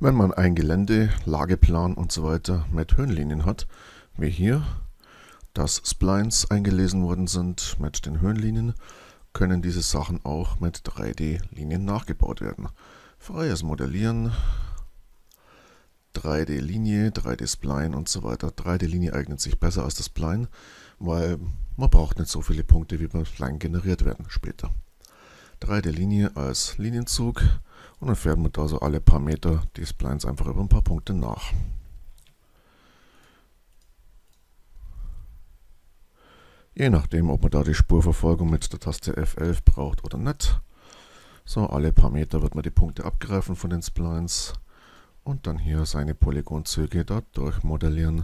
Wenn man ein Gelände, Lageplan und so weiter mit Höhenlinien hat, wie hier, dass Splines eingelesen worden sind mit den Höhenlinien, können diese Sachen auch mit 3D-Linien nachgebaut werden. Freies Modellieren, 3D-Linie, 3D-Spline und so weiter. 3D-Linie eignet sich besser als das Spline, weil man braucht nicht so viele Punkte, wie beim Spline generiert werden später. 3D-Linie als Linienzug und dann fährt man da so alle paar Meter die Splines einfach über ein paar Punkte nach. Je nachdem, ob man da die Spurverfolgung mit der Taste F11 braucht oder nicht. So, alle paar Meter wird man die Punkte abgreifen von den Splines und dann hier seine Polygonzüge da durchmodellieren.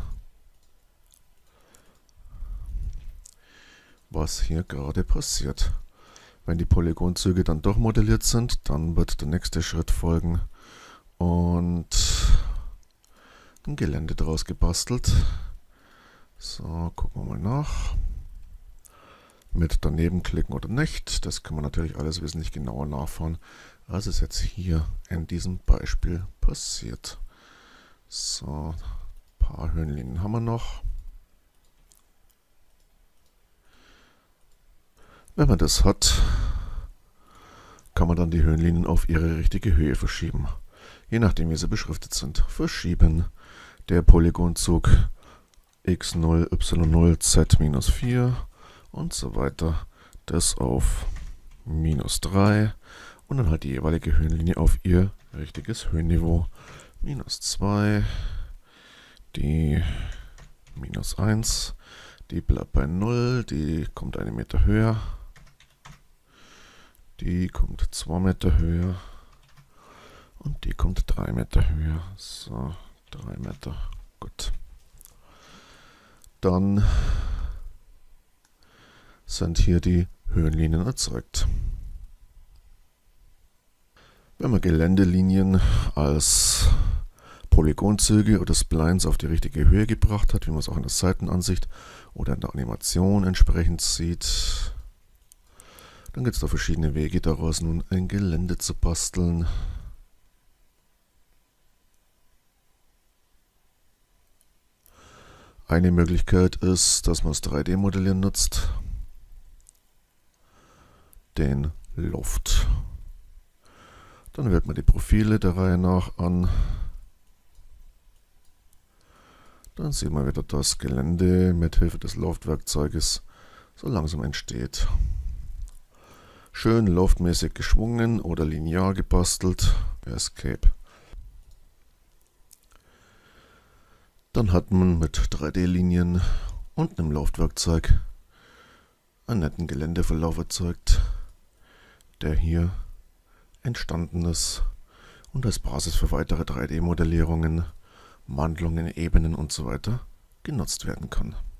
Was hier gerade passiert. Wenn die Polygonzüge dann durchmodelliert sind, dann wird der nächste Schritt folgen und ein Gelände daraus gebastelt. So, gucken wir mal nach. Mit daneben klicken oder nicht, das kann man natürlich alles wesentlich genauer nachfahren, als es jetzt hier in diesem Beispiel passiert. So, ein paar Höhenlinien haben wir noch. Wenn man das hat, kann man dann die Höhenlinien auf ihre richtige Höhe verschieben. Je nachdem, wie sie beschriftet sind. Verschieben. Der Polygonzug x0, y0, z-4 und so weiter. Das auf -3 und dann halt die jeweilige Höhenlinie auf ihr richtiges Höhenniveau. -2, die -1, die bleibt bei 0, die kommt 1 Meter höher. Die kommt 2 Meter höher und die kommt 3 Meter höher. So, 3 Meter. Gut. Dann sind hier die Höhenlinien erzeugt. Wenn man Geländelinien als Polygonzüge oder Splines auf die richtige Höhe gebracht hat, wie man es auch in der Seitenansicht oder in der Animation entsprechend sieht, dann gibt es da verschiedene Wege, daraus nun ein Gelände zu basteln. Eine Möglichkeit ist, dass man das 3D-Modellieren nutzt. Den Loft. Dann wählt man die Profile der Reihe nach an. Dann sieht man wieder das Gelände mit Hilfe des Loft-Werkzeuges so langsam entsteht. Schön loftmäßig geschwungen oder linear gebastelt. Escape. Dann hat man mit 3D-Linien und einem Loftwerkzeug einen netten Geländeverlauf erzeugt, der hier entstanden ist und als Basis für weitere 3D-Modellierungen, Wandlungen, Ebenen und so weiter genutzt werden kann.